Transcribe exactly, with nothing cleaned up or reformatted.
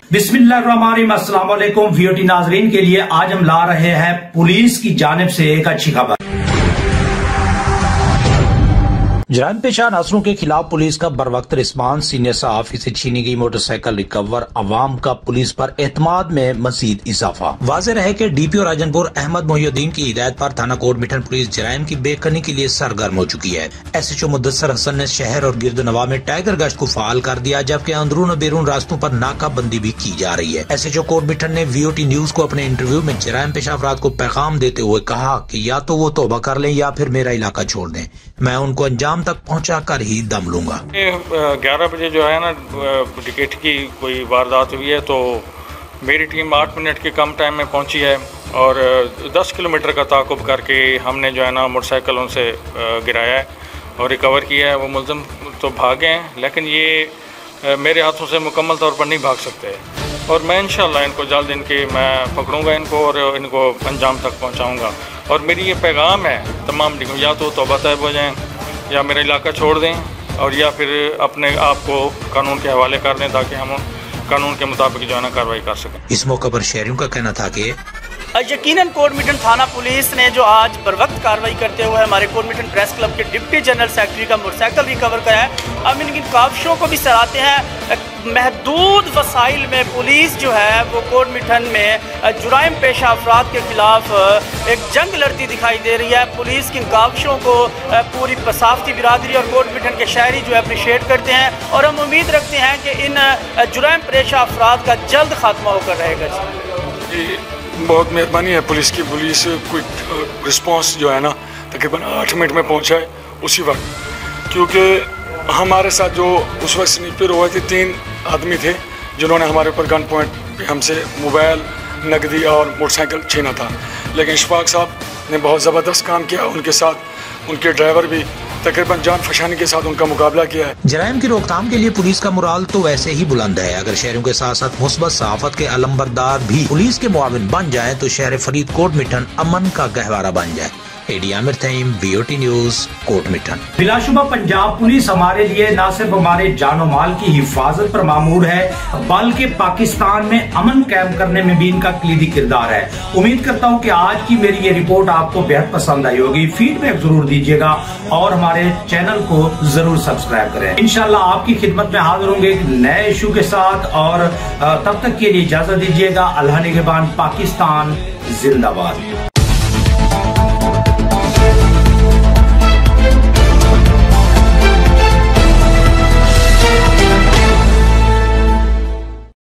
बिस्मिल्लाहिर्रहमानिर्रहीम, अस्सलाम वालेकुम। वीओटी नाजरीन के लिए आज हम ला रहे हैं पुलिस की जानिब से एक अच्छी खबर। जराइम पेशा अनसरों के खिलाफ पुलिस का बरवक्त रिस्पांस, सीनियर सहाफी से छीनी गई मोटरसाइकिल रिकवर, अवाम का पुलिस पर एतमाद में मजीद इजाफा। वाज़ेह रहे कि डीपीओ राजनपुर अहमद मोहिउद्दीन की हिदायत पर थाना कोट मिठन पुलिस जराइम की बेखनी के लिए सरगर्म हो चुकी है। एसएचओ मुदस्सर हसन ने शहर और गिरद नवाह में टाइगर गश्त को फाल कर दिया, जबकि अंदरून और बैरून रास्तों पर नाकाबंदी भी की जा रही है। एसएचओ कोट मिठन ने वीओटी न्यूज को अपने इंटरव्यू में जराइम पेशा अफराद को पैगाम देते हुए कहा कि या तो वो तौबा कर लें या फिर मेरा इलाका छोड़ दें, मैं उनको अंजाम तक पहुँचा कर ही दम लूंगा। ग्यारह बजे जो है ना टिकट की कोई वारदात हुई है, तो मेरी टीम आठ मिनट के कम टाइम में पहुंची है और दस किलोमीटर का ताक़ुब करके हमने जो है ना मोटरसाइकिल उनसे गिराया है और रिकवर किया है। वो मुलज़िम तो भागे हैं, लेकिन ये मेरे हाथों से मुकम्मल तौर पर नहीं भाग सकते और मैं इंशाल्लाह इनको जल्द इनके मैं पकड़ूंगा इनको और इनको अंजाम तक पहुँचाऊँगा। और मेरी ये पैगाम है तमाम टीमों, या तो तौबा तैब हो जाएँ या मेरा इलाका छोड़ दें और या फिर अपने आप को कानून के हवाले कर दें, ताकि हम कानून के मुताबिक जो है ना कार्रवाई कर सकें। इस मौके पर शहरियों का कहना था कि यकीनन कोट मिठन थाना पुलिस ने जो आज बरवक्त कार्रवाई करते हुए हमारे कोट मिठन प्रेस क्लब के डिप्टी जनरल सेक्रेटरी का मोटरसाइकिल रिकवर करा है। हम इन काविशों को भी सराहते हैं। महदूद वसाइल में पुलिस जो है वो कोट मिठन में जुराइम पेशा अफराद के खिलाफ एक जंग लड़ती दिखाई दे रही है। पुलिस की इन काविशों को पूरी पसाफती बिरादरी और कोट मिठन के शहरी जो है अप्रिशिएट करते हैं और हम उम्मीद रखते हैं कि इन जुराइम पेशा अफराद का जल्द खात्मा होकर रहेगा। जी बहुत मेहरबानी है पुलिस की। पुलिस क्विक रिस्पांस जो है ना तकरीबन आठ मिनट में पहुंचा है उसी वक्त, क्योंकि हमारे साथ जो उस वक्त स्नीपर हुए थे तीन आदमी थे जिन्होंने हमारे ऊपर गन पॉइंट पे हमसे मोबाइल, नकदी और मोटरसाइकिल छीना था। लेकिन इशफाक साहब ने बहुत ज़बरदस्त काम किया, उनके साथ उनके ड्राइवर भी तकरीबन जान फशानी के साथ उनका मुकाबला किया है। जराइम की रोकथाम के लिए पुलिस का मुराल तो वैसे ही बुलंद है। अगर शहरों के साथ साथ मुस्बत सहाफत के अलंबरदार भी पुलिस के मुआविन बन जाए तो शहर फरीद कोट मिठन अमन का गहवारा बन जाए। एडी आमिर तईम, वीओटी न्यूज, कोट मिठन। बिलाशुबा पंजाब पुलिस हमारे लिए न सिर्फ हमारे जानो माल की हिफाजत पर मामूर है, बल्कि पाकिस्तान में अमन कायम करने में भी इनका कलीदी किरदार है। उम्मीद करता हूँ कि आज की मेरी ये रिपोर्ट आपको बेहद पसंद आई होगी। फीडबैक जरूर दीजिएगा और हमारे चैनल को जरूर सब्सक्राइब करें। इंशाल्लाह आपकी खिदमत में हाजिर होंगे एक नए इशू के साथ और तब तक के लिए इजाजत दीजिएगा। अल्लाह निगहबान, पाकिस्तान जिंदाबाद।